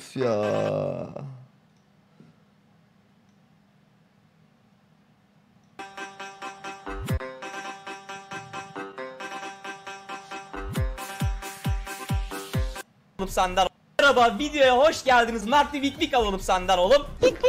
Of ya. Senden. Merhaba, videoya hoş geldiniz. Mert bir vik alalım senden oğlum. Vik.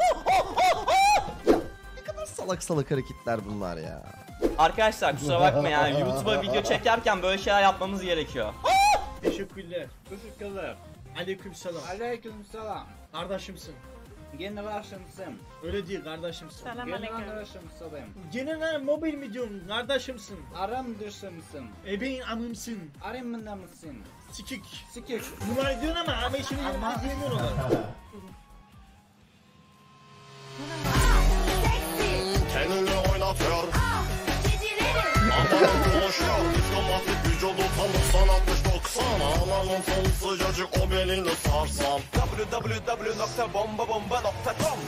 Ne kadar salak salak hareketler bunlar ya. Arkadaşlar kusura bakma yani YouTube'a video çekerken böyle şeyler yapmamız gerekiyor. Teşekkürler. Teşekkürler. Aleykümselam. Aleykümselam. Kardeşimsin. Generation'sın. Öyle değil kardeşimsin. Generation'sın. Gene mobil mi diyorum kardeşimsin. Aram dışımsın. Ebeğin amımsın. Arimında mısın? Sikik. Sikik. Numara diyorsun ama şimdi yanımda diyemiyor ona. Kendini oynatıyor. Amanın dolaşıyor. Diplomatik vücudu tam 90-60-90. Ananın sonu sıcacık o belini sarsam. www.bombabomba.com.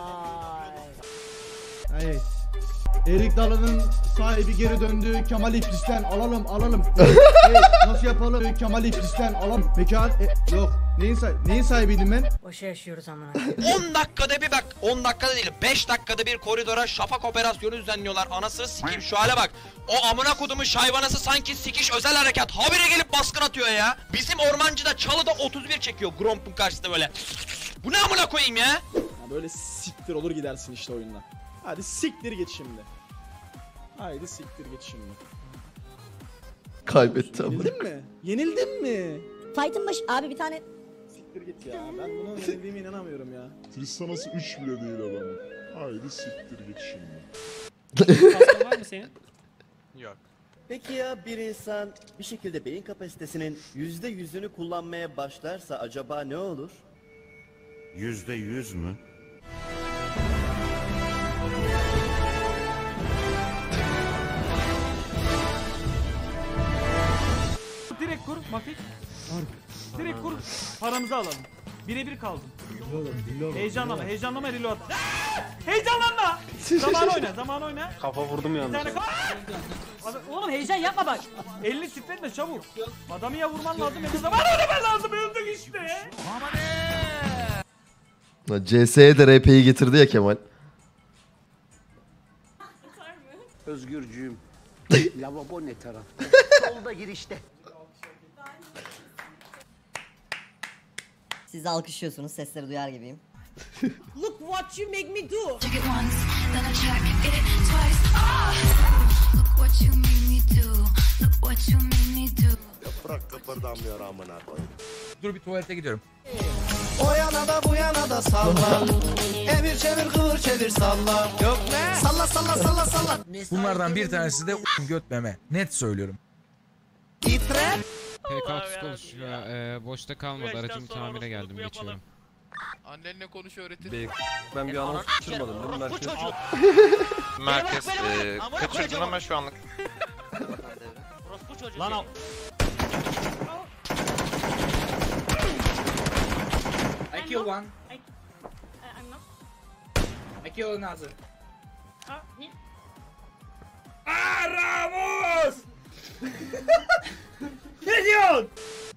Evet. Erik Dalı'nın sahibi geri döndü. Kemal İplis'ten alalım. Evet, nasıl yapalım? Kemal İplis'ten alalım. Mekan yok. Neyin sahibiydim ben? Boşa yaşıyoruz amına. 10 dakikada bir bak, 10 dakikada değil 5 dakikada bir koridora şafak operasyonu düzenliyorlar. Anasını sikeyim, şu hale bak. O amına kodumun şayvanası sanki sikiş özel harekat habire gelip baskın atıyor ya. Bizim ormancıda Çalı'da 31 çekiyor Gromp'un karşısında böyle. Bu ne amına koyayım ya? Böyle siktir olur gidersin işte oyundan. Hadi siktir git şimdi. Haydi siktir git şimdi. Kaybetti ama. Yenildin mi? Yenildin mi? Fight'ın başı abi bir tane Siktir git ya. Ben bunun yenildiğime inanamıyorum ya. Tristanası 3 bile değil adamın. Haydi siktir git şimdi. Kaskın var mı senin? Yok. Peki ya bir insan bir şekilde beyin kapasitesinin %100'ünü kullanmaya başlarsa acaba ne olur? %100 mü? Direkt kur Mafik. Direkt kur. Paramızı alalım. Birebir kaldım. Heyecanlama reload. Heyecanlanma. Zaman oyna. Kafa vurdum yalnız. Oğlum heyecan yapma bak. Elini titretme çabuk. Adamı ya vurman lazım ya da zaman oynaman lazım. Öldük işte. CS'ye de RP'yi getirdi ya Kemal. Özgürcüğüm. Lavabo ne taraf? Solda girişte. siz alkışlıyorsunuz, sesleri duyar gibiyim. Look what you make me do. Bırak kıpırdamıyor amına koyayım. Dur bir tuvalete gidiyorum. O yana da bu yana da salla. Emir çevir kıvır çevir salla. Yok ne? Salla. Bunlardan bir tanesi de göt meme. Net söylüyorum. Titre. PK konuşuyor. Boşta kalmadı. Aracımı tamire geldim. Geçiyorum. Annenle konuş öğretir. Ben bir anons kaçırmadım değil mi Merkez? Merkez kaçırdın ama şu anlık. Lan al. I kill one. I kill another. Ramos! Ne diyorsun?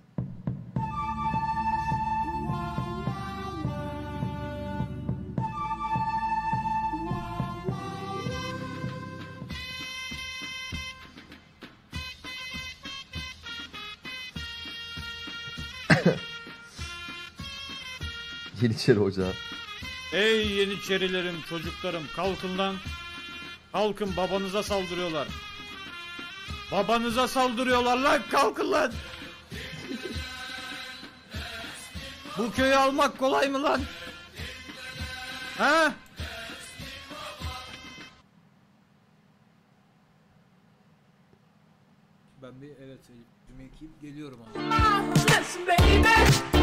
Yeniçeri Ocağı. Ey Yeniçerilerim, çocuklarım, kalkın lan. Kalkın, babanıza saldırıyorlar. Babanıza saldırıyorlar lan, kalkın lan. Bu köyü almak kolay mı lan? Ha? Ben bir yüzümü yıkayıp geliyorum abi. Baby.